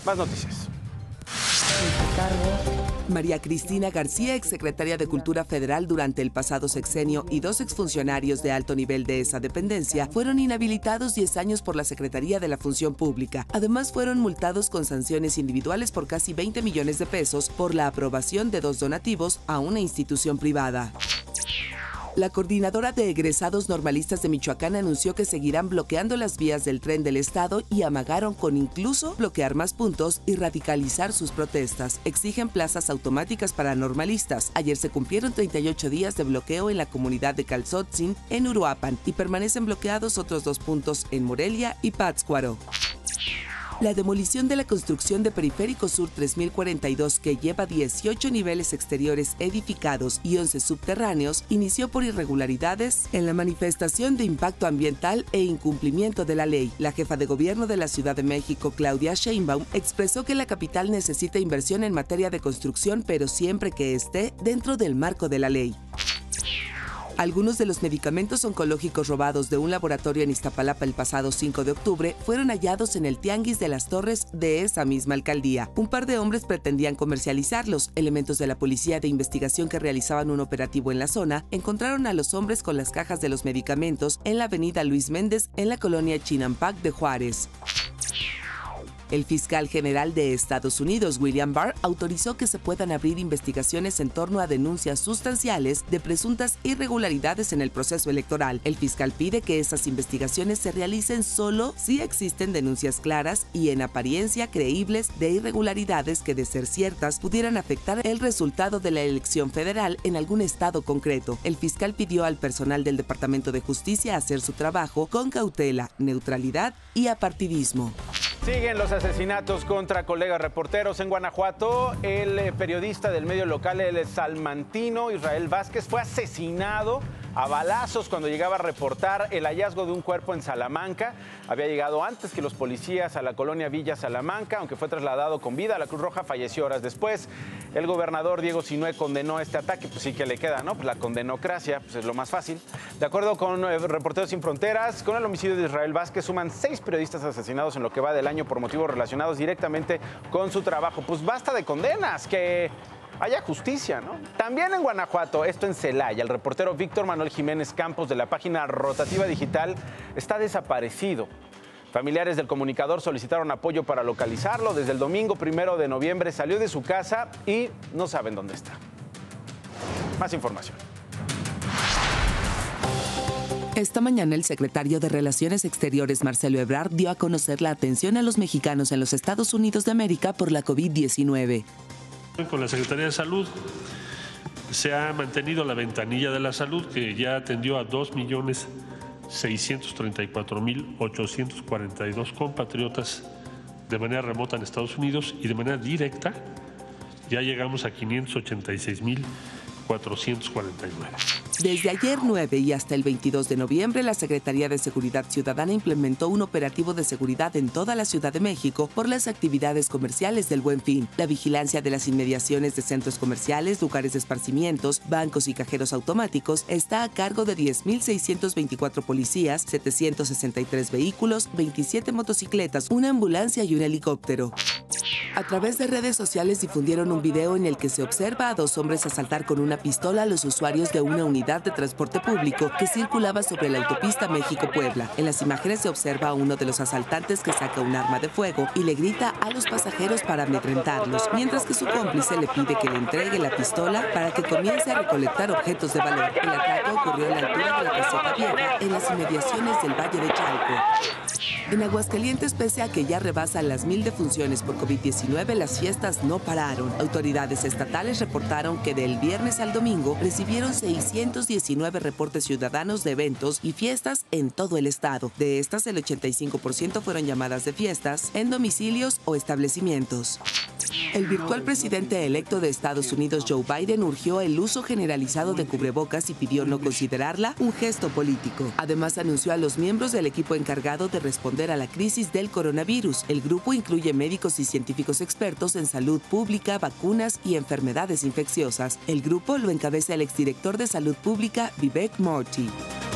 Más noticias. María Cristina García, exsecretaria de Cultura Federal durante el pasado sexenio, y dos exfuncionarios de alto nivel de esa dependencia fueron inhabilitados 10 años por la Secretaría de la Función Pública. Además, fueron multados con sanciones individuales por casi 20 millones de pesos por la aprobación de 2 donativos a una institución privada. La coordinadora de egresados normalistas de Michoacán anunció que seguirán bloqueando las vías del tren del estado y amagaron con incluso bloquear más puntos y radicalizar sus protestas. Exigen plazas automáticas para normalistas. Ayer se cumplieron 38 días de bloqueo en la comunidad de Calzotzin, en Uruapan, y permanecen bloqueados otros 2 puntos en Morelia y Pátzcuaro. La demolición de la construcción de Periférico Sur 3042, que lleva 18 niveles exteriores edificados y 11 subterráneos, inició por irregularidades en la manifestación de impacto ambiental e incumplimiento de la ley. La jefa de gobierno de la Ciudad de México, Claudia Sheinbaum, expresó que la capital necesita inversión en materia de construcción, pero siempre que esté dentro del marco de la ley. Algunos de los medicamentos oncológicos robados de un laboratorio en Iztapalapa el pasado 5 de octubre fueron hallados en el Tianguis de las Torres de esa misma alcaldía. Un par de hombres pretendían comercializarlos. Elementos de la Policía de Investigación que realizaban un operativo en la zona encontraron a los hombres con las cajas de los medicamentos en la avenida Luis Méndez, en la colonia Chinampac de Juárez. El fiscal general de Estados Unidos, William Barr, autorizó que se puedan abrir investigaciones en torno a denuncias sustanciales de presuntas irregularidades en el proceso electoral. El fiscal pide que esas investigaciones se realicen solo si existen denuncias claras y en apariencia creíbles de irregularidades que, de ser ciertas, pudieran afectar el resultado de la elección federal en algún estado concreto. El fiscal pidió al personal del Departamento de Justicia hacer su trabajo con cautela, neutralidad y apartidismo. Siguen los asesinatos contra colegas reporteros en Guanajuato. El periodista del medio local, el salmantino Israel Vázquez, fue asesinado a balazos cuando llegaba a reportar el hallazgo de un cuerpo en Salamanca. Había llegado antes que los policías a la colonia Villa Salamanca, aunque fue trasladado con vida a la Cruz Roja, falleció horas después. El gobernador Diego Sinue condenó este ataque, pues sí que le queda, ¿no? Pues la condenocracia, pues es lo más fácil. De acuerdo con Reporteros Sin Fronteras, con el homicidio de Israel Vázquez suman 6 periodistas asesinados en lo que va del año por motivos relacionados directamente con su trabajo. Pues basta de condenas, que haya justicia, ¿no? También en Guanajuato, esto en Celaya, el reportero Víctor Manuel Jiménez Campos de la página Rotativa Digital está desaparecido. Familiares del comunicador solicitaron apoyo para localizarlo. Desde el domingo 1 de noviembre salió de su casa y no saben dónde está. Más información. Esta mañana el secretario de Relaciones Exteriores, Marcelo Ebrard, dio a conocer la atención a los mexicanos en los Estados Unidos de América por la COVID-19. Con la Secretaría de Salud se ha mantenido la ventanilla de la salud, que ya atendió a 2.634.842 compatriotas de manera remota en Estados Unidos, y de manera directa ya llegamos a 586.449. Desde ayer 9 y hasta el 22 de noviembre, la Secretaría de Seguridad Ciudadana implementó un operativo de seguridad en toda la Ciudad de México por las actividades comerciales del Buen Fin. La vigilancia de las inmediaciones de centros comerciales, lugares de esparcimientos, bancos y cajeros automáticos está a cargo de 10.624 policías, 763 vehículos, 27 motocicletas, una ambulancia y un helicóptero. A través de redes sociales difundieron un video en el que se observa a 2 hombres asaltar con una pistola a los usuarios de una unidad de transporte público que circulaba sobre la autopista México-Puebla. En las imágenes se observa a uno de los asaltantes que saca un arma de fuego y le grita a los pasajeros para amedrentarlos, mientras que su cómplice le pide que le entregue la pistola para que comience a recolectar objetos de valor. El ataque ocurrió a la altura de la Caseta Vieja, en las inmediaciones del Valle de Chalco. En Aguascalientes, pese a que ya rebasan las 1000 defunciones por COVID-19, las fiestas no pararon. Autoridades estatales reportaron que del viernes al domingo recibieron 619 reportes ciudadanos de eventos y fiestas en todo el estado. De estas, el 85% fueron llamadas de fiestas en domicilios o establecimientos. El virtual presidente electo de Estados Unidos, Joe Biden, urgió el uso generalizado de cubrebocas y pidió no considerarla un gesto político. Además, anunció a los miembros del equipo encargado de responder a la crisis del coronavirus. El grupo incluye médicos y científicos expertos en salud pública, vacunas y enfermedades infecciosas. El grupo lo encabeza el exdirector de Salud Pública, Vivek Murthy.